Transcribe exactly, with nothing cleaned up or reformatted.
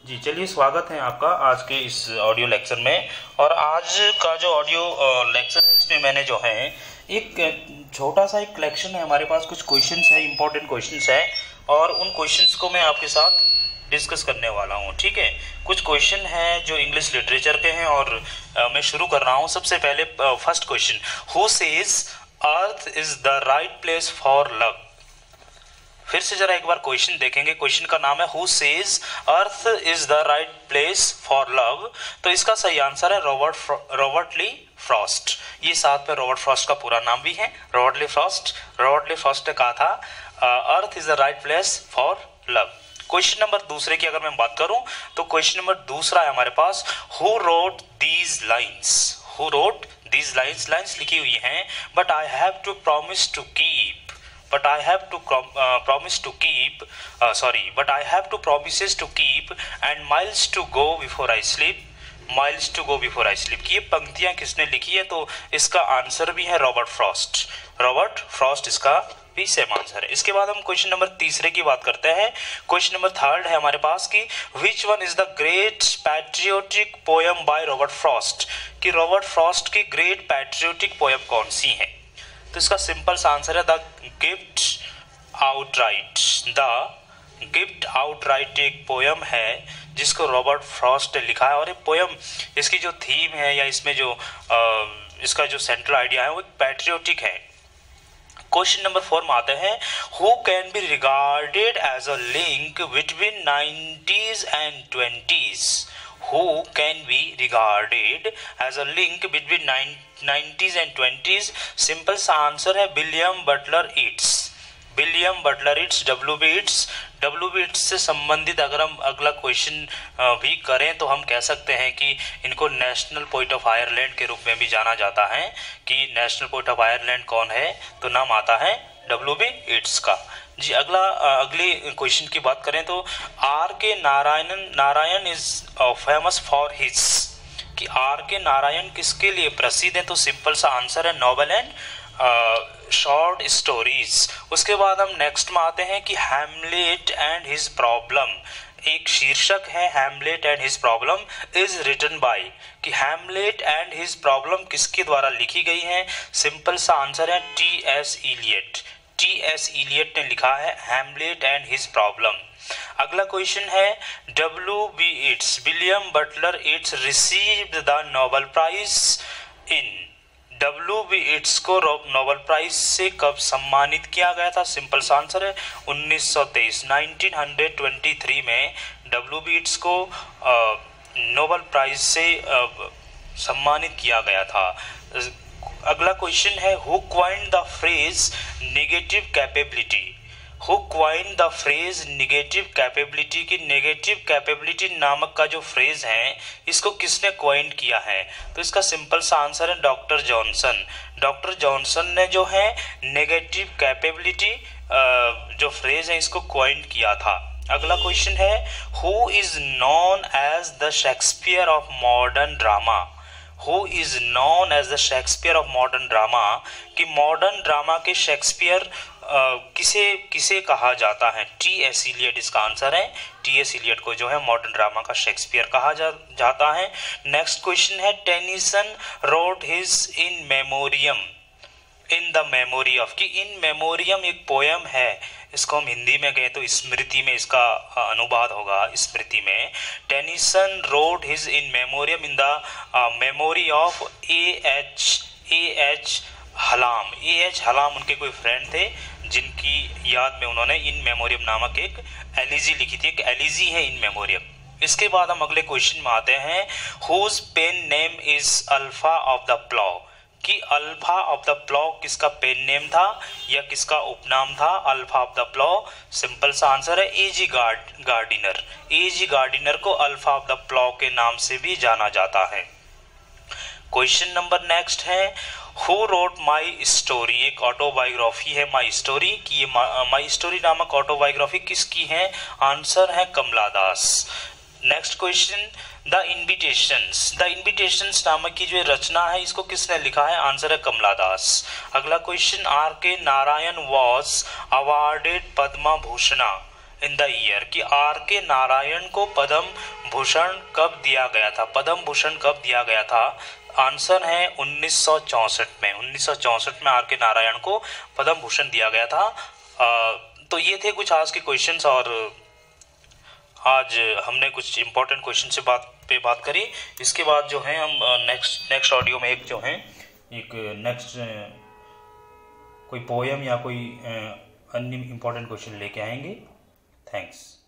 जी चलिए, स्वागत है आपका आज के इस ऑडियो लेक्चर में। और आज का जो ऑडियो लेक्चर है इसमें मैंने जो है एक छोटा सा एक कलेक्शन है, हमारे पास कुछ क्वेश्चंस है, इंपॉर्टेंट क्वेश्चंस है और उन क्वेश्चंस को मैं आपके साथ डिस्कस करने वाला हूँ। ठीक है, कुछ क्वेश्चन हैं जो इंग्लिश लिटरेचर के हैं और आ, मैं शुरू कर रहा हूँ। सबसे पहले first question, who says earth is the right place for love. फिर से जरा एक बार क्वेश्चन देखेंगे। क्वेश्चन का नाम है who says earth is the right place for love. तो इसका सही आंसर है रॉबर्ट रॉबर्ट ली फ्रॉस्ट। ये साथ में रॉबर्ट फ्रॉस्ट का पूरा नाम भी है, Robert Lee Frost. Robert Lee Frost ने कहा था earth is the right place for love. Question number दूसरे की अगर मैं बात करूं तो क्वेश्चन नंबर दूसरा है हमारे पास, who wrote these lines. Who wrote these lines. Lines लिखी हुई हैं, but I have to promise to keep but I have to uh, promise to keep uh, sorry but I have to promises to keep and miles to go before I sleep miles to go before I sleep। कि ये पंक्तियां किसने लिखी है? तो इसका answer भी है रॉबर्ट फ्रॉस्ट। रॉबर्ट फ्रॉस्ट इसका भी सेम आंसर है। इसके बाद हम क्वेश्चन नंबर तीसरे की बात करते हैं। क्वेश्चन नंबर थर्ड है हमारे पास कि which one is the great patriotic poem by Robert Frost. कि रॉबर्ट फ्रॉस्ट की ग्रेट पैट्रियोटिक पोयम कौन सी है? तो इसका सिंपल सा आंसर है the gift outright. The gift outright एक पोयम है जिसको रॉबर्ट फ्रॉस्ट ने लिखा है और ये पोयम, इसकी जो थीम है या इसमें जो आ, इसका जो सेंट्रल आइडिया है वो पैट्रियोटिक है। क्वेश्चन नंबर फोर में आते हैं, who can be regarded as a link between nineties and twenties. Who can be regarded as a link between nineties and twenties? Simple सा आंसर है William Butler Yeats. William Butler Yeats, W B Yeats. W B Yeats से संबंधित अगर हम अगला question भी करें तो हम कह सकते हैं कि इनको नेशनल पोइट ऑफ आयरलैंड के रूप में भी जाना जाता है। कि नेशनल पोइट ऑफ आयरलैंड कौन है? तो नाम आता है डब्ल्यू बी ईट्स का। जी अगला अगले क्वेश्चन की बात करें तो R K Narayanan Narayan is famous for his. कि आर के नारायण किसके लिए प्रसिद्ध है? तो सिंपल सा आंसर है नॉवेल एंड शॉर्ट स्टोरीज। उसके बाद हम नेक्स्ट में आते हैं कि हैमलेट एंड हिज प्रॉब्लम। एक शीर्षक है Hamlet and his problem is written by. कि हैमलेट एंड हिज प्रॉब्लम किसके द्वारा लिखी गई है? सिंपल सा आंसर है T S Eliot. T S Eliot ने लिखा है हैमलेट एंड हिज प्रॉब्लम। अगला क्वेश्चन है W B Yeats William Butler Yeats received the Nobel prize in. W B Yeats को नोबेल प्राइज से कब सम्मानित किया गया था? सिंपल सा आंसर है उन्नीस सौ तेईस, नाइनटीन ट्वेंटी थ्री में डब्ल्यू बी ईट्स को नोबेल प्राइज से आ, सम्मानित किया गया था। अगला क्वेश्चन है who coined the phrase negative capability. Who coined the phrase negative capability. की नेगेटिव कैपेबिलिटी नामक का जो फ्रेज है इसको किसने क्वाइंड किया है? तो इसका सिंपल सा आंसर है डॉक्टर जॉनसन। डॉक्टर जॉनसन ने जो है नेगेटिव कैपेबिलिटी जो फ्रेज है इसको क्वाइंड किया था। अगला क्वेश्चन है who is known as the Shakespeare of modern drama. Who is known as the Shakespeare of modern drama. कि मॉडर्न ड्रामा के शेक्सपियर किसे किसे कहा जाता है? टी एस इलियट इसका आंसर है। टी एस इलियट को जो है मॉडर्न ड्रामा का शेक्सपियर कहा जा, जाता है। नेक्स्ट क्वेश्चन है Tennyson wrote his In Memoriam in the memory of. कि इन मेमोरियम एक पोयम है, इसको हम हिंदी में कहें तो स्मृति में इसका अनुवाद होगा स्मृति में। Tennyson wrote his In Memoriam in the memory of A H A H Hallam. A H Hallam उनके कोई फ्रेंड थे जिनकी याद में उन्होंने इन मेमोरियम नामक एक एलिजी लिखी थी। एक एलिजी है इन मेमोरियम। इसके बाद हम अगले क्वेश्चन में आते हैं whose pen name is Alpha of the Plough. कि अल्फा ऑफ द प्लॉ किसका पेन नेम था या किसका उपनाम था? Alpha of the Plough simple सा आंसर है A G Gardiner. A G Gardiner को अल्फा ऑफ द प्लॉ के नाम से भी जाना जाता है। क्वेश्चन नंबर नेक्स्ट है हु रोट माई स्टोरी। एक ऑटोबायोग्राफी है माई स्टोरी। की ये माई स्टोरी नामक ऑटोबायोग्राफी किसकी है? आंसर है Kamala Das. Next question the invitations. The invitations नामक की जो रचना है इसको किसने लिखा है? आंसर है कमला दास। अगला question R K Narayan was awarded Padma Bhushan. In the year, कि आर के नारायण को पद्म भूषण कब दिया गया था, पद्म भूषण कब दिया गया था। आंसर है उन्नीस सौ चौसठ में, उन्नीस सौ चौसठ में आर के नारायण को पद्म भूषण दिया गया था। आ, तो ये थे कुछ आज के क्वेश्चंस, और आज हमने कुछ इंपॉर्टेंट क्वेश्चन से बात पे बात करी। इसके बाद जो है हम नेक्स्ट नेक्स्ट ऑडियो में एक जो है एक नेक्स्ट कोई पोएम या कोई अन्य इंपॉर्टेंट क्वेश्चन लेके आएंगे। थैंक्स।